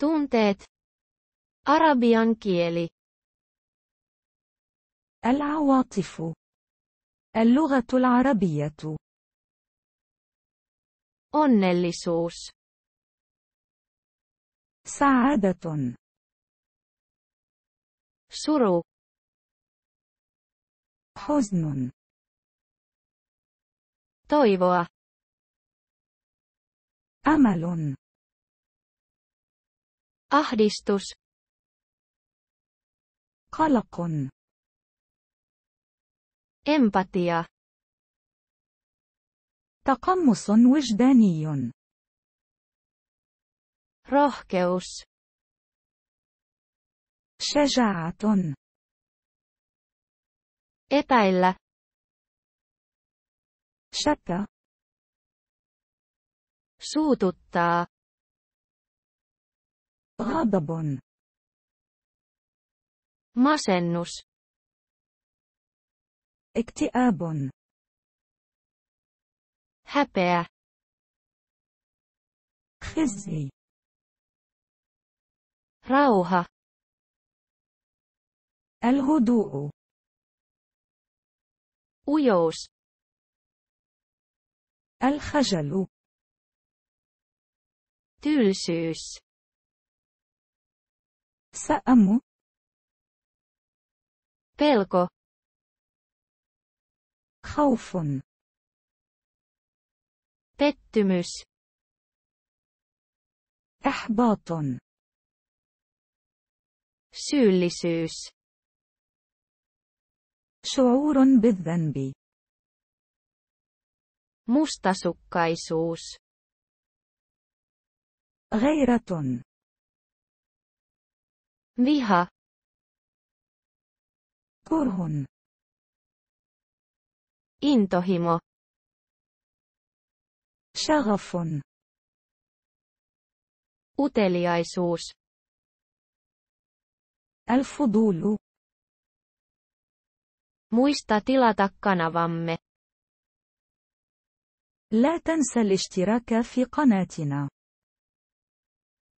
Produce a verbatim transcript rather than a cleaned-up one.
Tunteet. Arabian kieli. العواطف. اللغة العربية. Onnellisuus. سعادة. Suru. حزن. Toivoa. أمل. Ahdistus. قلق. Empatia. تقمص وجداني. Rohkeus. شجاعة. Epäillä. شك. Suututtaa. غضب. Masennus. اكتئاب. Häpeä. خزي. Rauha. الهدوء. Ujous. الخجل. Tylsyys. سأم. Pelko. خوف. Pettymys. إحباط. Syyllisyys. شعور بالذنب. Mustasukkaisuus. غيرة. Viha. كره. Intohimo. شغف. Uteliaisuus. الفضول. Muista tilata kanavamme. لا تنسى الاشتراك في قناتنا.